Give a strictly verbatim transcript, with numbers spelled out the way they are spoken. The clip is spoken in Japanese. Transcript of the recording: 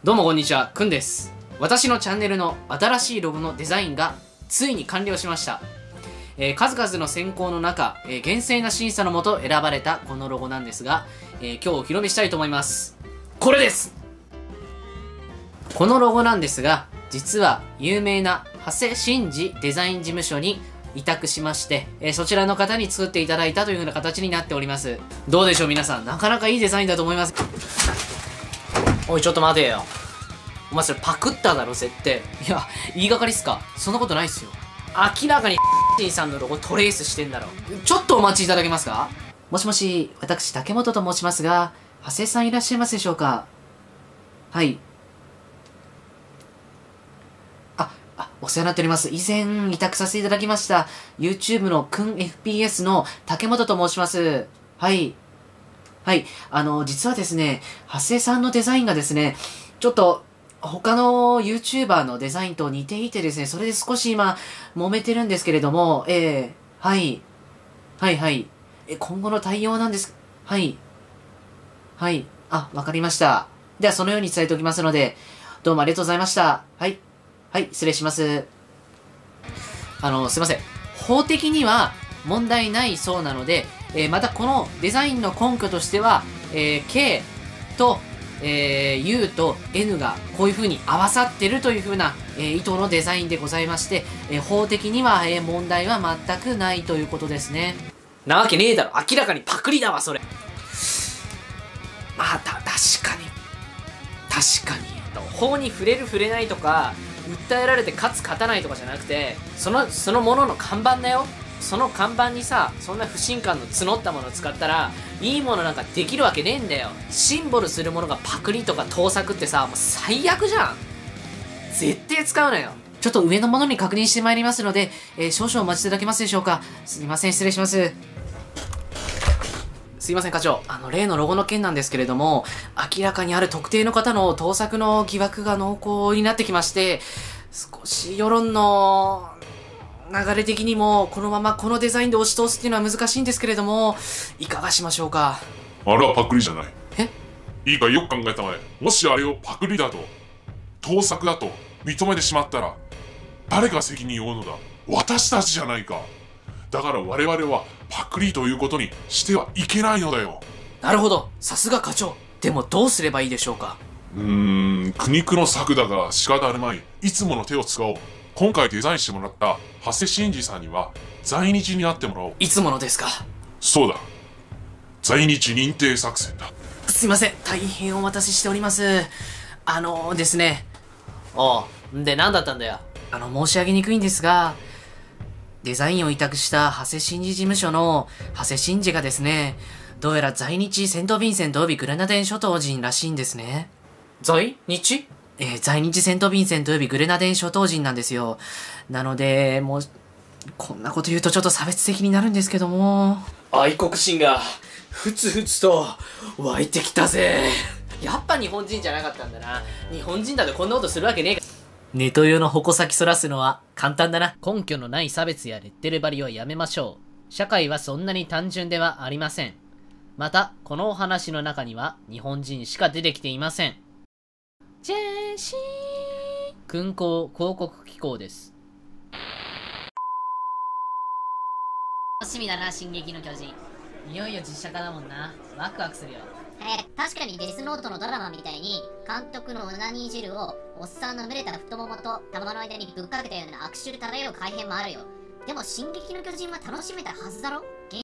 どうもこんにちは、くんです。私のチャンネルの新しいロゴのデザインがついに完了しました。えー、数々の選考の中、えー、厳正な審査のもと選ばれたこのロゴなんですが、えー、今日お披露目したいと思います。これです。このロゴなんですが、実は有名な長谷真司デザイン事務所に委託しまして、えー、そちらの方に作っていただいたという風な形になっております。どうでしょう皆さん、なかなかいいデザインだと思います。おいちょっと待てよ。お前それパクっただろ設定。いや、言いがかりっすか？そんなことないっすよ。明らかにシンさんのロゴトレースしてんだろ。ちょっとお待ちいただけますか？もしもし、私竹本と申しますが、長谷さんいらっしゃいますでしょうか？はい。あ、あ、お世話になっております。以前委託させていただきました YouTube のくん エフピーエス の竹本と申します。はい。はい。あの、実はですね、長谷さんのデザインがですね、ちょっと、他の YouTuber のデザインと似ていてですね、それで少し今、揉めてるんですけれども、ええー、はい。はいはい。え、今後の対応なんです。はい。はい。あ、わかりました。では、そのように伝えておきますので、どうもありがとうございました。はい。はい、失礼します。あの、すいません。法的には問題ないそうなので、えー、またこのデザインの根拠としては、えー、K と、えー、U と N がこういう風に合わさってるという風な、えー、意図のデザインでございまして、えー、法的には、えー、問題は全くないということですね。なわけねえだろ。明らかにパクリだわ、それ。まあ、た、確かに。確かに。法に触れる触れないとか、訴えられて勝つ勝たないとかじゃなくて、その、そのものの看板だよ。その看板にさ、そんな不信感の募ったものを使ったら、いいものなんかできるわけねえんだよ。シンボルするものがパクリとか盗作ってさ、もう最悪じゃん。絶対使うなよ。ちょっと上のものに確認してまいりますので、えー、少々お待ちいただけますでしょうか。すみません、失礼します。すいません、課長。あの、例のロゴの件なんですけれども、明らかにある特定の方の盗作の疑惑が濃厚になってきまして、少し世論の流れ的にも、このままこのデザインで押し通すっていうのは難しいんですけれども、いかがしましょうか。 あれはパクリじゃない。 え？ いいかよく考えたまえ。もしあれをパクリだと、盗作だと認めてしまったら、誰が責任を負うのだ？私たちじゃないか。だから我々はパクリということにしてはいけないのだよ。 なるほど。さすが課長。でもどうすればいいでしょうか。 うーん、苦肉の策だが仕方あるまい。いつもの手を使おう。今回デザインしてもらった長谷真司さんには在日になってもらおう。 いつものですか。 そうだ。在日認定作戦だ。 すいません。大変お待たせしております。あのー、ですね。おう。んで何だったんだよ。あの、申し上げにくいんですが、デザインを委託した長谷真司事務所の長谷真司がですね、どうやら在日セントヴィンセント及びグレナデン諸島人らしいんですね。在日？えー、在日セントヴィンセント及びグレナデン諸島人なんですよ。なので、もう、こんなこと言うとちょっと差別的になるんですけども。愛国心が、ふつふつと湧いてきたぜ。やっぱ日本人じゃなかったんだな。日本人だとこんなことするわけねえか。ネト用の矛先そらすのは簡単だな。根拠のない差別やレッテル貼りはやめましょう。社会はそんなに単純ではありません。また、このお話の中には日本人しか出てきていません。ジェシー勲功広告機構です。楽しみだな、進撃の巨人。いよいよ実写化だもんな。ワクワクするよ。 えー、確かにデスノートのドラマみたいに監督のオナニー汁をおっさんの蒸れた太ももと玉の間にぶっかけたような悪臭漂う改変もあるよ。でも進撃の巨人は楽しめたはずだろ。